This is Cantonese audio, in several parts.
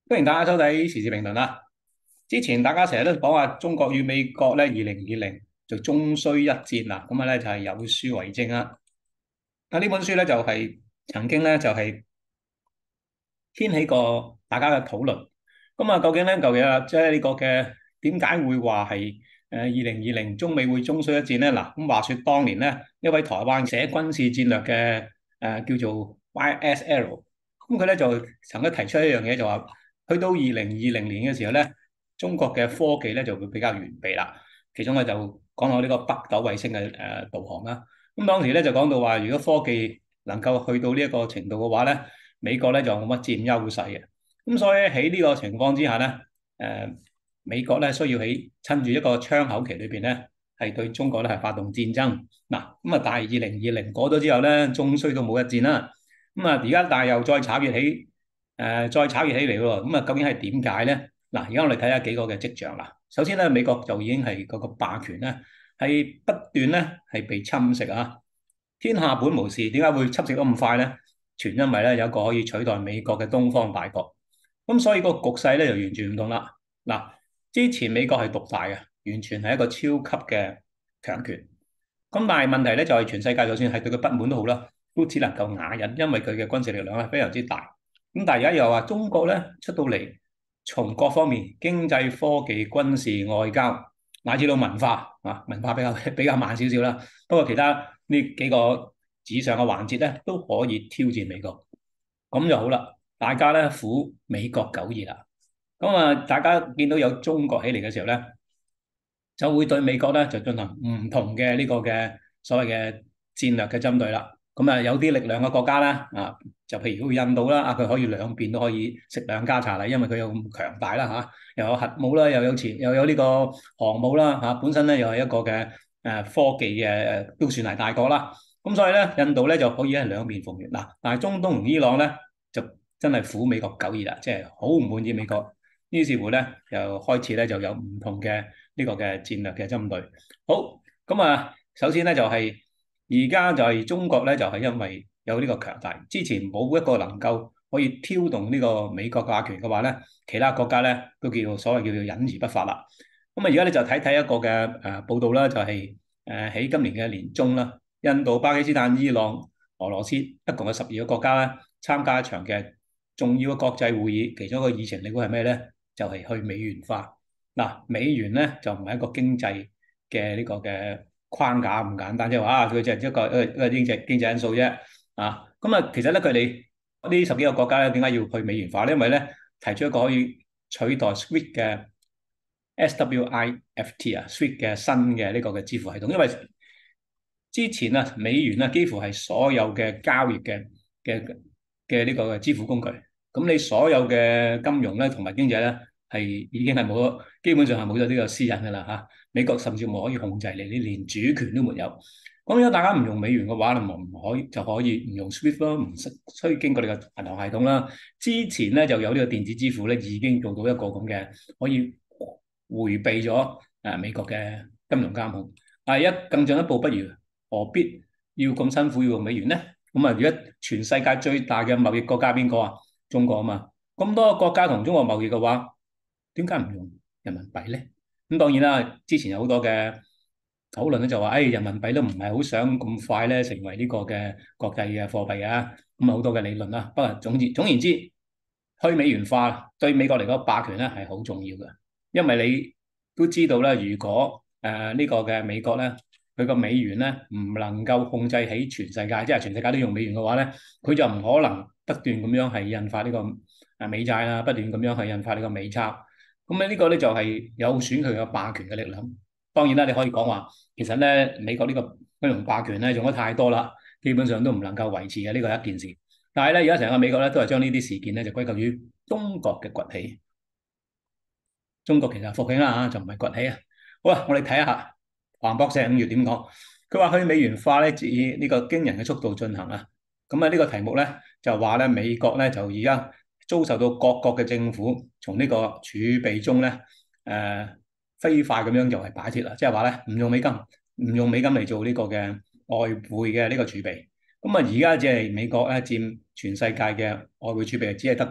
歡迎大家收睇時事評論啦。之前大家成日都講話中國與美國咧，2020就終須一戰啦。咁啊咧就係有書為證啦。呢本書咧就係曾經咧就係掀起過大家嘅討論。咁啊，究竟啊，即係呢個嘅點解會話係2020中美會終須一戰咧？嗱，咁話說當年咧，一位台灣寫軍事戰略嘅叫做 YSL，咁佢咧就曾經提出一樣嘢，就話去到2020年嘅時候咧，中國嘅科技咧就會比較完備啦。其中咧就講到呢個北斗衛星嘅導航啦。咁當時咧就講到話，如果科技能夠去到呢一個程度嘅話咧，美國咧就冇乜佔優勢嘅。咁所以喺呢個情況之下咧，美國咧需要喺趁住一個窗口期裏邊咧，係對中國咧係發動戰爭。嗱，咁啊，但係2020過咗之後咧，終須都冇一戰啦。咁啊，而家但係又再炒熱起，再炒熱起嚟喎。咁啊，究竟係點解咧？嗱，而家我哋睇下幾個嘅跡象啦。首先咧，美國就已經係嗰個霸權咧，係不斷咧係被侵蝕啊。天下本無事，點解會侵蝕得咁快咧？全因為咧有一個可以取代美國嘅東方大國。咁所以個局勢咧就完全唔同啦。嗱，之前美國係獨大嘅，完全係一個超級嘅強權。咁但係問題咧就係全世界就算係對佢不滿都好啦，都只能夠啞忍，因為佢嘅軍事力量係非常之大。咁但係而家又話中國咧出到嚟，從各方面經濟、科技、軍事、外交，乃至到文化啊，文化比較慢少少啦。不過其他呢幾個以上嘅環節咧都可以挑戰美國，咁就好啦。大家咧苦美國久矣啦。咁啊，大家見到有中國起嚟嘅時候咧，就會對美國咧就進行唔同嘅呢個嘅所謂嘅戰略嘅針對啦。咁啊，有啲力量嘅國家咧啊，就譬如好似印度啦，啊佢可以兩邊都可以食兩家茶禮，因為佢有咁強大啦嚇，又有核武啦，又有呢個航母啦嚇，本身咧又係一個嘅科技嘅都算係大國啦。咁所以咧，印度咧就可以係兩面逢源嗱。但係中東同伊朗咧就真係苦美國久矣啦，即係好唔滿意美國。於是乎咧，又開始咧就有唔同嘅呢個嘅戰略嘅針對。好，咁啊，首先咧就係而家就係中國咧，就係因為有呢個強大，之前冇一個能夠可以挑動呢個美國霸權嘅話咧，其他國家咧都叫做忍而不發啦。咁啊，而家咧就睇一個嘅報道啦，就係喺今年嘅年中啦，印度、巴基斯坦、伊朗、俄羅斯一共有12個國家咧參加一場嘅重要嘅國際會議，其中一個議程你估係咩咧？就係去美元化。嗱，美元咧就唔係一個經濟嘅呢個嘅框架咁簡單，即係話啊，佢就係一個經濟因素啫。啊，咁啊，其實咧佢哋呢十幾個國家咧，點解要去美元化咧？因為咧提出一個可以取代 SWIFT 嘅 SWIFT 啊，SWIFT 嘅新嘅呢個嘅支付系統。因為之前啊，美元啊幾乎係所有嘅交易嘅嘅呢個嘅支付工具。咁你所有嘅金融咧同埋經濟咧係已經係冇咗，基本上係冇咗呢個私隱噶啦嚇。美國甚至冇可以控制你，你連主權都沒有。咁如果大家唔用美元嘅話，你唔可以就可以唔用 SWIFT 咯，唔需要經過你嘅銀行系統啦。之前咧就有呢個電子支付咧，已經做到一個咁嘅可以迴避咗美國嘅金融監控。但係更進一步，不如何必要咁辛苦要用美元咧？咁啊，而家全世界最大嘅貿易國家邊個啊？中國啊嘛，咁多個國家同中國貿易嘅話，點解唔用人民幣咧？咁當然啦，之前有好多嘅討論咧，就話誒人民幣都唔係好想咁快咧成為呢個嘅國際嘅貨幣啊，咁啊好多嘅理論啦。不過總言之，去美元化對美國嚟講霸權咧係好重要嘅，因為你都知道咧，如果呢個嘅美國咧，佢個美元咧唔能夠控制喺全世界，即係全世界都用美元嘅話咧，佢就唔可能不斷咁樣係印發呢個美債啦，不斷咁樣係印發呢個美鈔。咁咧呢個咧就係有損佢嘅霸權嘅力量。當然啦，你可以講話，其實咧美國呢個金融霸權咧用得太多啦，基本上都唔能夠維持嘅，呢個係一件事。但係咧，而家成個美國咧都係將呢啲事件咧就歸咎於中國嘅崛起。中國其實係復興啦嚇，就唔係崛起啊。好啦，我哋睇下彭博社5月點講。佢話去美元化咧，以呢個驚人嘅速度進行啊。咁啊，呢個題目咧就話咧，美國咧就而家遭受到各國嘅政府從呢個儲備中咧飛快咁樣就係擺脫啦，即係話咧唔用美金，唔用美金嚟做呢個嘅外匯嘅呢個儲備。咁啊，而家只係美國咧佔全世界嘅外匯儲備只係得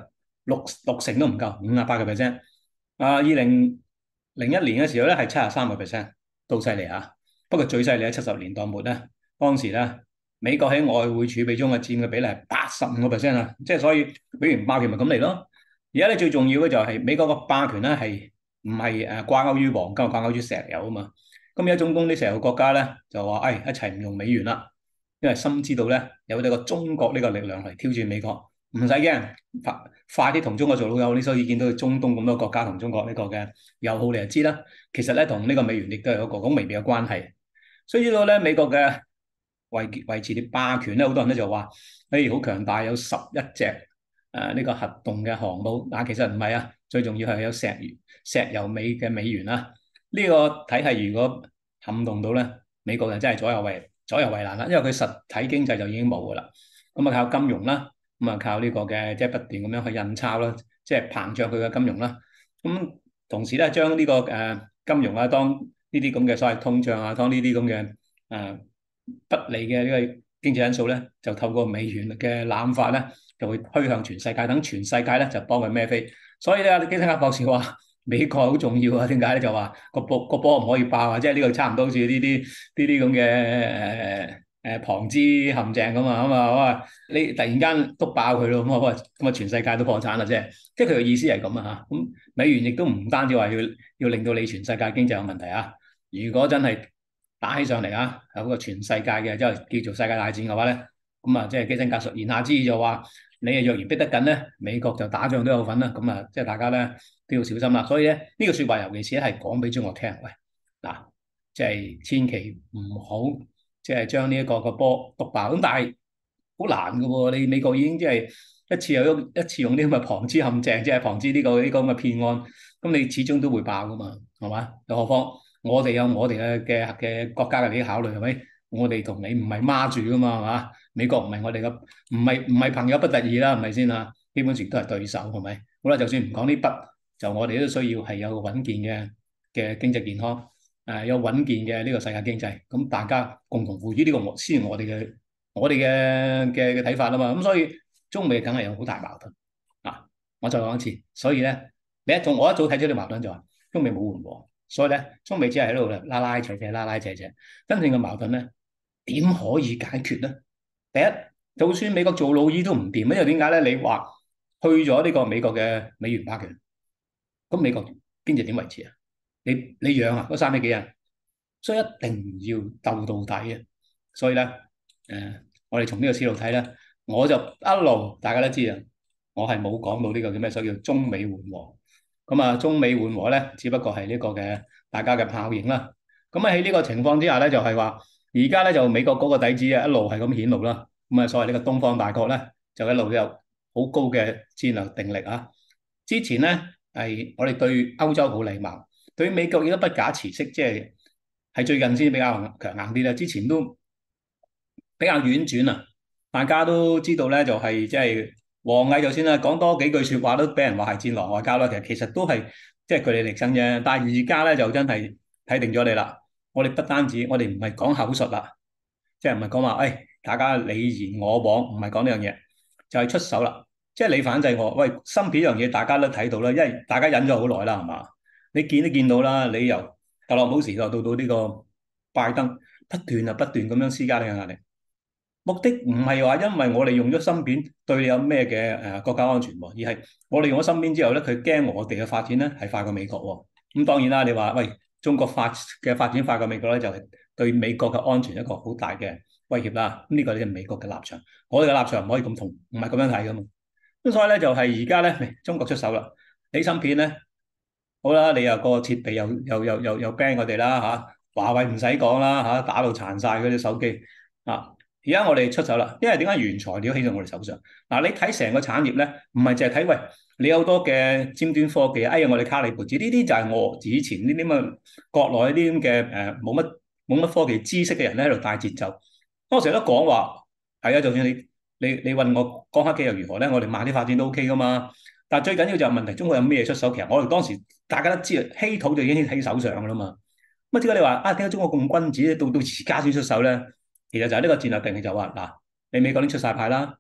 六成都唔夠，58%。2001年嘅時候咧係73%，都犀利啊！不過最犀利喺70年代末咧，當時咧美國喺外匯儲備中嘅佔嘅比例係85%啊！即係所以美元霸權咪咁嚟咯。而家咧最重要嘅就係美國個霸權咧係唔係掛鈎於黃金，掛鈎於石油啊嘛。咁有中東啲石油國家咧就話，一齊唔用美元啦，因為深知道咧有呢個中國呢個力量嚟挑戰美國，唔使驚，快啲同中國做老友。你所以見到中東咁多國家同中國呢個嘅友好，你就知啦。其實咧同呢個美元亦都有一個咁微妙嘅關係。所以知道咧美國嘅維持啲霸權咧，好多人咧就話，好強大，有11隻呢個核動嘅航母。但其實唔係啊，最重要係有石油尾嘅美元啦。呢個體系如果撼動到咧，美國就真係左右為難啦。因為佢實體經濟就已經冇噶啦，咁啊靠金融啦，咁啊靠呢個嘅即係不斷咁樣去印鈔啦，即係膨脹佢嘅金融啦。咁同時咧將呢個金融啊當呢啲咁嘅所謂通脹啊，當呢啲咁嘅不利嘅呢個經濟因素咧，就透過美元嘅濫發咧，就會推向全世界，等全世界咧就幫佢孭飛。所以咧，基辛格博士話美國好重要啊。點解咧？就話個波唔可以爆啊！即係呢個差唔多好似呢啲咁嘅龐茲陷阱咁啊嘛。哇！你突然間篤爆佢咯，咁啊全世界都破產啦！即係佢嘅意思係咁啊嚇。咁美元亦都唔單止話要令到你全世界經濟有問題啊。如果真係打起上嚟啊，有個全世界嘅即係叫做世界大戰嘅話咧，咁啊即係基辛格述言下之意就話，你啊若然逼得緊咧，美國就打仗都有份啦。咁啊即係大家咧都要小心啦。所以咧呢個説話尤其是係講俾中國聽，喂嗱，即係千祈唔好即係將呢一個波篤爆。咁但係好難嘅喎，你美國已經即係一次用啲咁嘅龐茲陷阱，即係龐茲呢個咁嘅騙案，咁你始終都會爆噶嘛，係嘛？又何況我哋有我哋嘅國家嘅利益考慮係咪？我哋同你唔係孖住噶嘛，係嘛？美國唔係我哋嘅，唔係朋友不特止啦，係咪先啊？基本上都係對手，係咪？好啦，就算唔講呢筆，就我哋都需要係有個穩健嘅經濟健康，有穩健嘅呢個世界經濟，咁大家共同富裕呢個先係我哋嘅睇法啊嘛。咁所以中美梗係有好大矛盾啊！我再講一次，所以咧我一早睇咗啲矛盾就話中美冇緩和。所以咧，中美只係喺度拉拉扯扯，拉拉扯扯。真正嘅矛盾咧，點可以解決咧？第一，就算美國做老二都唔掂，因為點解咧？你話去咗呢個美國嘅美元霸權，咁美國經濟點維持啊？你養啊嗰3億幾人，所以一定要鬥到底啊！所以咧，我哋從呢個思路睇咧，我就一路大家都知啊，我係冇講到呢個叫咩，所以叫中美緩和。咁啊，中美緩和咧，只不過係呢個嘅大家嘅泡影啦。咁啊喺呢個情況之下咧，就係話而家咧就美國嗰個底子啊，一路係咁顯露啦。咁啊，所謂呢個東方大國咧，就一路都有好高嘅戰略定力啊。之前咧係我哋對歐洲好禮貌，對美國亦都不假辭色，即係最近先比較強硬啲啦。之前都比較婉轉啊，大家都知道咧，就係即係。王毅就先啦，講多幾句説話都俾人話係戰狼外交啦。其實都係即係據理力爭啫。但係而家咧就真係睇定咗你啦。我哋不單止，我哋唔係講口述啦，即係唔係講話大家你言我往，唔係講呢樣嘢，就係出手啦。即係你反制我，喂，芯片呢樣嘢大家都睇到啦，因為大家忍咗好耐啦，係嘛？你見都見到啦，你由特朗普時代到呢個拜登，不斷咁樣施加呢個壓力。目的唔係話因為我哋用咗芯片對你有咩嘅國家安全喎，而係我哋用咗芯片之後咧，佢驚我哋嘅發展咧係快過美國喎。咁當然啦，你話喂中國發展快過美國咧，就係對美國嘅安全一個好大嘅威脅啦。咁呢個咧係美國嘅立場，我哋嘅立場唔可以咁同，唔係咁樣睇噶嘛。咁所以咧就係而家咧，中國出手啦，你芯片咧好啦，你又個設備又 ban 我哋啦嚇，華為唔使講啦嚇，打到殘晒嗰啲手機啊！而家我哋出手啦，因為點解原材料起到我哋手上？嗱，你睇成個產業咧，唔係淨係睇喂，你有好多嘅尖端科技，我哋卡里布子呢啲就係我以前呢啲咁嘅國內啲咁嘅冇乜科技知識嘅人咧喺度帶節奏。我成日都講話係啊，就算你問我光刻機又如何咧，我哋慢啲發展都 OK 噶嘛。但係最緊要就係問題，中國有咩出手？其實我哋當時大家都知啊，稀土就已經喺手上噶啦嘛。乜點解你話點解中國咁君子到而家先出手咧？其實就係呢個戰略定義就話嗱，你美國已經出晒牌啦，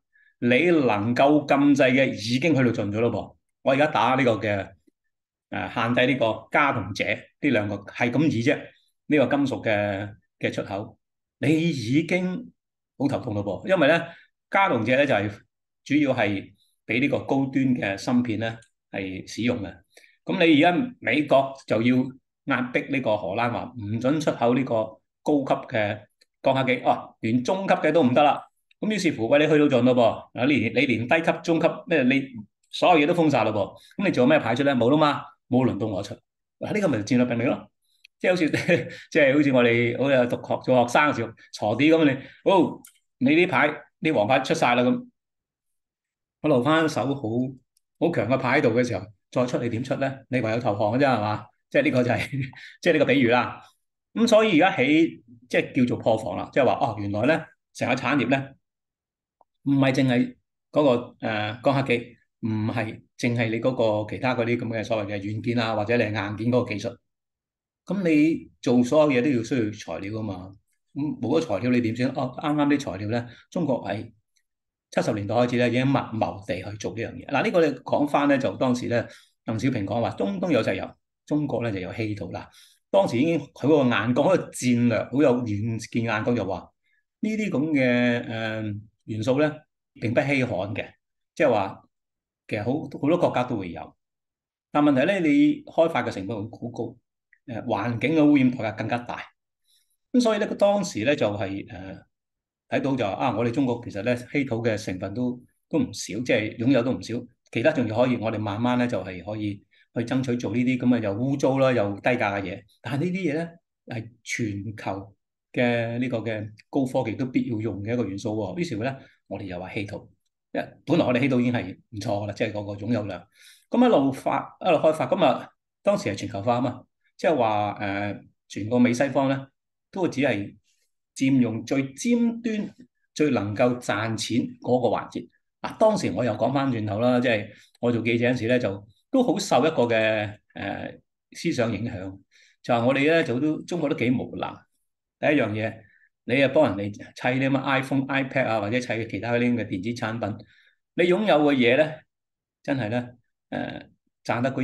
你能夠禁制嘅已經去到盡咗咯噃。我而家打呢個嘅限制呢個鎵同鍺呢兩個係咁易啫。呢個金屬嘅出口，你已經好頭痛咯噃。因為咧鎵同鍺咧就係主要係俾呢個高端嘅芯片咧係使用嘅。咁你而家美國就要壓迫呢個荷蘭話唔准出口呢個高級嘅光刻機，連中級嘅都唔得啦。咁於是乎，喂，你去到盡咯噃，你連低級、中級咩，你所有嘢都封晒咯噃。咁你仲有咩牌出咧？冇啦嘛，冇輪到我出。嗱，呢個咪戰略病嚟咯。即係好似即係好似我哋好似做學生嘅時候，鋤啲咁你呢牌啲黃牌出晒啦咁，我留翻手好強嘅牌喺度嘅時候，再出你點出咧？你唯有投降嘅啫係嘛？即係呢個就係即係呢個比喻啦。咁所以而家起即係叫做破防啦，即係話原來咧成個產業咧。唔係淨係嗰個光刻機，唔係淨係你嗰個其他嗰啲咁嘅所謂嘅軟件啊，或者你係硬件嗰個技術。咁你做所有嘢都要需要材料啊嘛。咁冇咗材料你點算？啱啱啲材料咧，中國係70年代開始咧已經密謀地去做呢樣嘢。嗱，呢個你講翻咧，就當時咧鄧小平講話中東有石油，中國咧就有稀土啦。當時已經佢嗰個眼光，嗰個戰略好有遠見眼光，就話呢啲咁嘅元素咧並不稀罕嘅，即係話其實好多國家都會有，但問題咧你開發嘅成本會好高，環境嘅污染代價更加大，咁所以咧佢當時咧就係睇到就話我哋中國其實咧稀土嘅成分都唔少，即係擁有都唔少，其他仲要可以我哋慢慢咧就係可以去爭取做呢啲咁嘅又污糟啦又低價嘅嘢，但係呢啲嘢咧係全球嘅呢個嘅高科技都必要用嘅一個元素喎。於是乎咧，我哋又話稀土，本來我哋稀土已經係唔錯噶啦，即係嗰個擁有量。咁一路發一路開發，咁當時係全球化啊嘛，即係話全個美西方咧都只係佔用最尖端、最能夠賺錢嗰個環節。當時我又講翻轉頭啦，即係我做記者嗰陣時咧，就都好受一個嘅思想影響，就係我哋咧中國都幾無能。第一樣嘢，你啊幫人哋砌啲乜 iPhone、iPad 啊，或者砌其他嗰啲咁嘅電子產品，你擁有嘅嘢咧，真係咧賺得嗰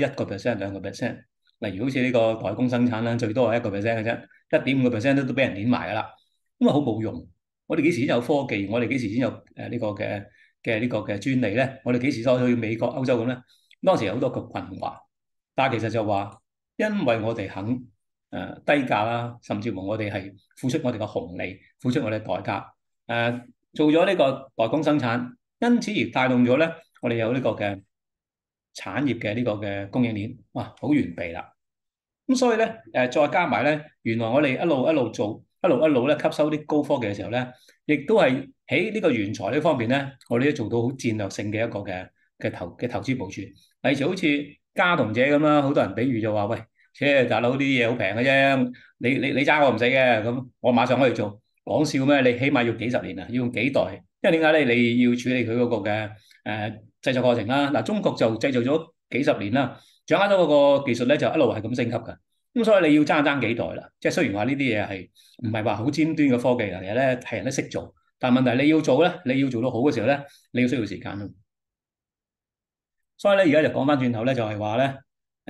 1%、2%。例如好似呢個代工生產啦，最多係1%嘅啫，1.5%都俾人碾埋噶啦，咁好冇用。我哋幾時先有科技？我哋幾時先有呢個嘅專利咧？我哋幾時再去美國、歐洲咁咧？當時有好多個困惑，但係其實就話，因為我哋肯低價啦，甚至乎我哋係付出我哋嘅紅利，付出我哋嘅代價，做咗呢個代工生產，因此而帶動咗咧，我哋有呢個嘅產業嘅呢個嘅供應鏈，哇，好完備啦。咁所以咧，再加埋咧，原來我哋一路做，一路咧吸收啲高科技嘅時候咧，亦都係喺呢個原材料方面咧，我哋都做到好戰略性嘅一個嘅投資部署。例如好似鎵同鍺咁啦，好多人比喻就話：喂，大佬啲嘢好平嘅啫，你揸我唔死嘅，咁我馬上可以做。講笑咩？你起碼要幾十年啊，要用幾代？因為點解咧？你要處理佢嗰個嘅製作過程啦。嗱，中國就製造咗幾十年啦，掌握咗嗰個技術咧，就一路係咁升級嘅。咁所以你要爭幾代啦。即係雖然話呢啲嘢係唔係話好尖端嘅科技嚟嘅咧，係人都識做，但係問題你要做咧，你要做到好嘅時候咧，你要需要時間咯。所以咧，而家就講翻轉頭咧，就係話咧，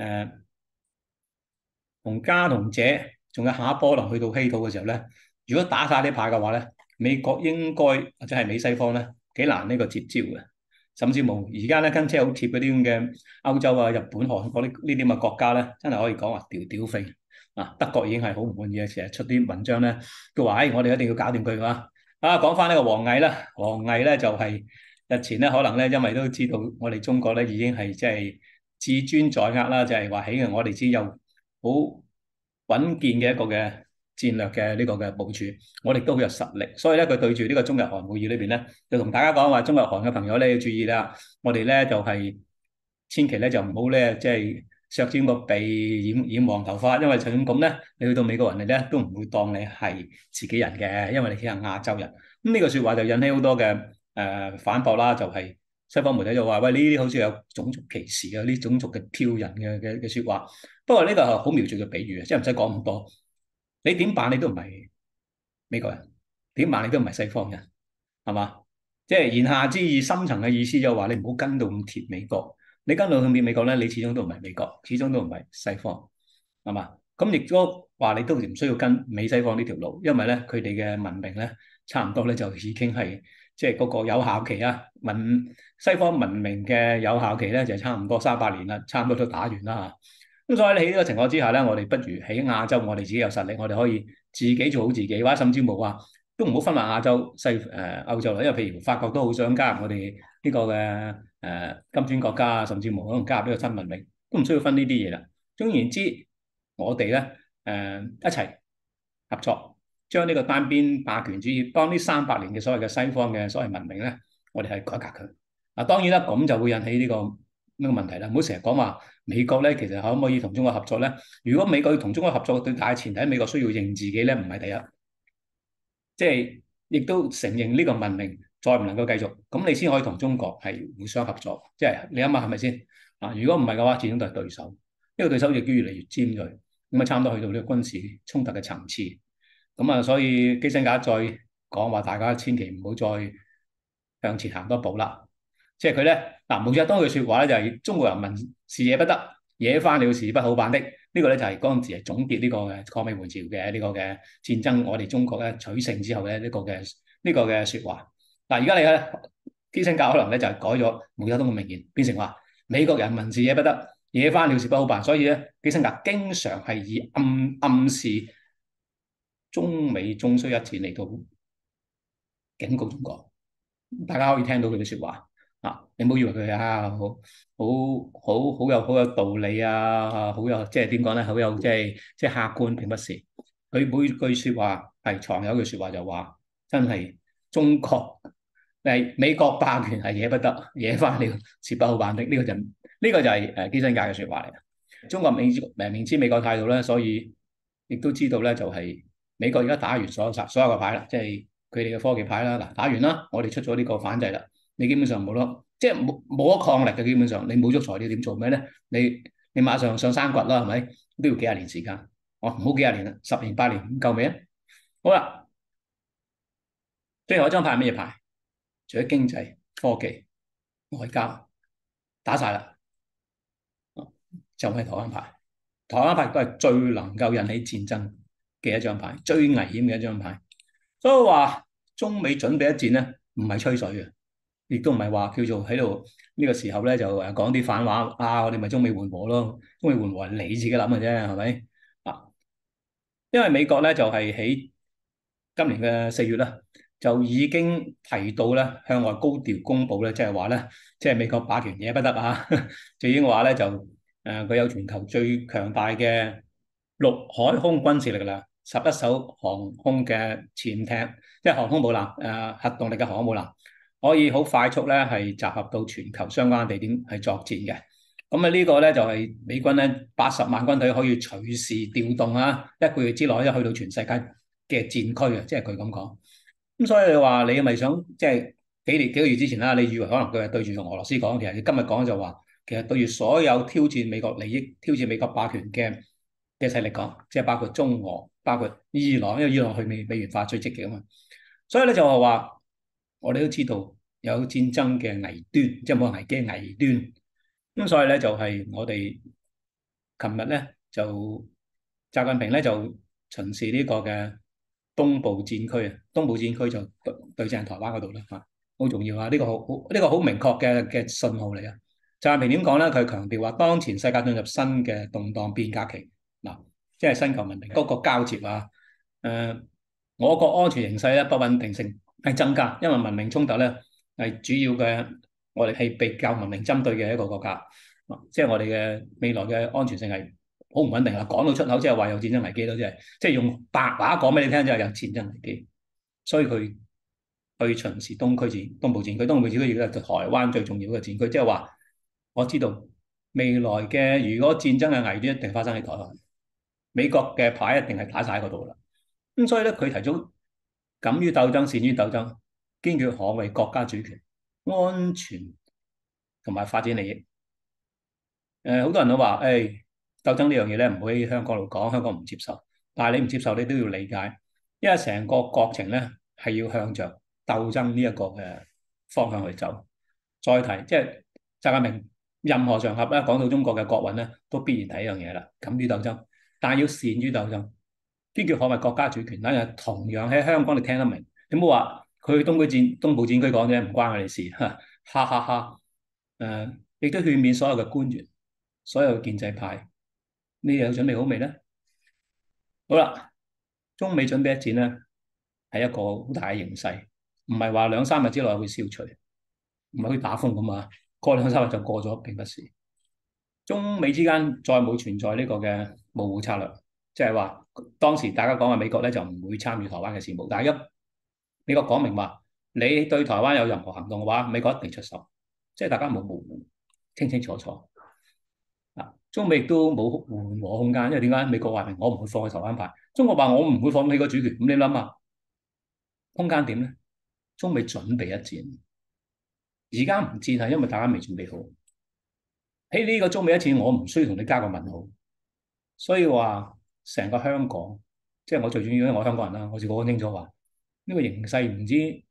同鎵同鍺，仲有下一波能去到稀土嘅時候咧，如果打晒啲牌嘅話咧，美國應該或者係美西方咧幾難呢個接招嘅，甚至乎而家咧跟車好貼嗰啲咁嘅歐洲啊、日本、韓國呢啲咁嘅國家咧，真係可以講話吊吊飛啊！德國已經係好唔滿意啊，成日出啲文章咧，佢話：我哋一定要搞掂佢啊！講翻呢個王毅啦，王毅咧就係日前咧可能咧，因為都知道我哋中國咧已經係即係至尊在握啦，就係話起我哋只有好穩健嘅一個嘅戰略嘅呢個嘅部署，我哋都好有實力，所以咧佢對住呢個中日韓會議裏邊咧，就同大家講話，中日韓嘅朋友咧要注意啦，我哋咧就係千祈咧就唔好咧即係削尖個鼻染黃頭髮，因為就咁咧，你去到美國人哋咧都唔會當你係自己人嘅，因為你係亞洲人。咁呢個説話就引起好多嘅反駁啦，就係西方媒體就話：喂，呢啲好似有種族歧視嘅，呢種族嘅挑釁嘅説話。不過呢個係好描述嘅比喻，即係唔使講咁多。你點辦？你都唔係美國人，點辦？你都唔係西方人，係嘛？ 即係言下之意，深層嘅意思就話你唔好跟到咁貼美國。你跟到咁貼美國咧，你始終都唔係美國，始終都唔係西方，係嘛？咁亦都話你都唔需要跟美西方呢條路，因為咧佢哋嘅文明咧差唔多咧就已經係即係嗰個有效期啊，西方文明嘅有效期咧就差唔多300年啦，差唔多都打完啦嚇。咁所以喺呢個情況之下咧，我哋不如喺亞洲，我哋自己有實力，我哋可以自己做好自己，或者甚至冇話都唔好分話亞洲、歐洲啦。因為譬如法國都好想加入我哋呢個嘅金磚國家，甚至冇可能加入呢個新文明，都唔需要分呢啲嘢啦。總言之，我哋咧一齊合作，將呢個單邊霸權主義，當呢300年嘅所謂嘅西方嘅所謂文明咧，我哋係改革佢。嗱，當然啦，咁就會引起呢個問題啦。唔好成日講話美國咧，其實可唔可以同中國合作咧？如果美國要同中國合作，最大嘅前提，美國需要認自己咧，唔係第一，即係亦都承認呢個文明再唔能夠繼續，咁你先可以同中國係互相合作。即係你諗下係咪先？啊，如果唔係嘅話，始終都係對手。呢個對手亦都越嚟越尖鋭，咁啊差唔多去到呢個軍事衝突嘅層次。咁啊，所以基辛格再講話，大家千祈唔好再向前行多步啦。即係佢咧，嗱，毛澤東嘅説話咧就係中國人民是野不得，野翻了是不好辦的。呢個咧就係嗰陣時係總結呢個嘅抗美援朝嘅呢個嘅戰爭，我哋中國咧取勝之後咧呢個嘅説話。嗱，而家你咧基辛格可能咧就係改咗毛澤東嘅名言，變成話美國人民是野不得，野翻了是不好辦。所以咧，基辛格經常係以暗示中美終須一戰嚟到警告中國。大家可以聽到佢嘅説話。啊！你唔好以為佢好有道理啊，好有即係點講咧，好有即係客觀，並不是。佢每句説話係藏有句説話就話，真係中國美國霸權係惹不得，惹翻了是不好辦的。呢個就係基辛格嘅説話嚟嘅。中國明知美國態度咧，所以亦都知道咧，就係美國而家打完所有嘅牌啦，即係佢哋嘅科技牌啦。嗱，打完啦，我哋出咗呢個反制啦。你基本上冇得，即係冇得抗力嘅。基本上你冇咗材料點做咩咧？你馬上上山掘啦，係咪都要幾廿年時間？哦，唔好幾廿年啦，10年8年咁夠未啊？好啦，最後一張牌係咩嘢牌？除咗經濟、科技、外交打晒啦，就係台灣牌。台灣牌都係最能夠引起戰爭嘅一張牌，最危險嘅一張牌。所以話中美準備一戰咧，唔係吹水嘅。亦都唔係話叫做喺度呢個時候咧就講啲反話啊！我哋咪中美緩和咯，中美緩和係你自己諗嘅啫，係咪啊？因為美國咧就係喺今年嘅4月啦，就已經提到咧向外高調公佈咧，即係話咧，即係美國霸權惹不得啊！就已經話咧就佢有全球最強大嘅陸海空軍事力啦，11艘航空嘅潛艇，即係航空母艦核動力嘅航空母艦。可以好快速咧，係集合到全球相關地點係作戰嘅。咁啊，呢個咧就係美軍咧80萬軍隊可以隨時調動啊，一個月之內咧去到全世界嘅戰區啊，即係佢咁講。咁所以你話你係咪想即係幾個月之前啦？你以為可能佢係對住同俄羅斯講，其實你今日講就話，其實對住所有挑戰美國利益、挑戰美國霸權嘅勢力講，即係包括中俄、包括伊朗，因為伊朗去美元化最積極啊嘛。所以咧就係話。我哋都知道有戰爭嘅危端，即係冇危機危端。咁所以咧就係我哋琴日咧就習近平咧就巡視呢個嘅東部戰區啊，東部戰區就對正台灣嗰度啦嚇，好重要啊！呢個好明確嘅信號嚟啊！習近平點講咧？佢強調話，當前世界進入新嘅動盪變革期，嗱，即係新舊文明嗰個交接啊。我國安全形勢咧不穩定性係增加，因為文明衝突咧係主要嘅，我哋係被較文明針對嘅一個國家，即係我哋嘅未來嘅安全性係好唔穩定啦。講到出口即係話有戰爭危機咯，即係用白話講俾你聽，就係有戰爭危機。所以佢去巡視東部戰區，東部戰區亦都係台灣最重要嘅戰區，即係話我知道未來嘅如果戰爭嘅危機一定發生喺台灣，美國嘅牌一定係打晒喺嗰度啦。咁所以咧，佢提出敢於鬥爭、善於鬥爭，堅決捍衛國家主權、安全同埋發展利益。好多人都話，鬥爭呢樣嘢咧，唔會喺香港度講，香港唔接受。但係你唔接受，你都要理解，因為成個國情咧係要向着鬥爭呢一個嘅方向去走。再提即係習近平任何場合咧講到中國嘅國運咧，都必然係一樣嘢啦，敢於鬥爭，但係要善於鬥爭。邊叫捍衞國家主權？但係同樣喺香港你聽得明，你唔好話佢去東部戰區講啫，唔關我哋事，哈哈哈。亦都勸勉所有嘅官員、所有嘅建制派，你哋有準備好未咧？好啦，中美準備一戰咧，係一個好大嘅形勢，唔係話兩三日之內會消除，唔係好似打風咁啊，過兩三日就過咗，並不是。中美之間再冇存在呢個嘅模糊策略，即係話當時大家講話美國咧就唔會參與台灣嘅事務，但係一美國講明話你對台灣有任何行動嘅話，美國一定出手，即係大家冇模糊，清清楚楚。中美亦都冇緩和空間，因為點解？美國話明我唔會放棄台灣牌，中國話我唔會放棄個主權，咁你諗下空間點咧？中美準備一戰，而家唔戰係因為大家未準備好。喺呢個中美一戰，我唔需要同你加個問號，所以話成個香港，即係我最主要，因為我香港人啦，我自己講清楚話，呢個形勢唔知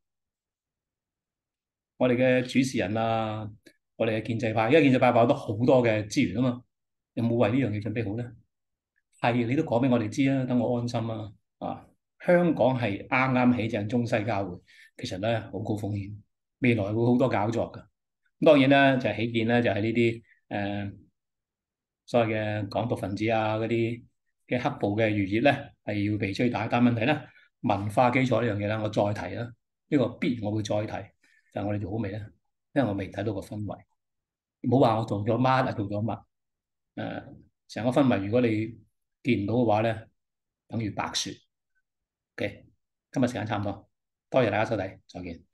我哋嘅主持人啊，我哋嘅建制派，因為建制派爆咗好多嘅資源啊嘛，有冇為呢樣嘢準備好咧？係你都講俾我哋知啊，等我安心啊！香港係啱啱起正中西交匯，其實咧好高風險，未來會好多搞作㗎。咁當然啦，就係起見咧，就係呢啲所謂嘅港獨分子啊，嗰啲嘅黑暴嘅餘熱咧，係要被追打。但問題咧，文化基礎呢樣嘢咧，我再提啦，呢個必然我會再提，就係我哋做好未咧？因為我未睇到個氛圍，唔好話我做咗乜啊，做咗乜成個氛圍，如果你見唔到嘅話咧，等於白説。OK，今日時間差唔多，多謝大家收睇，再見。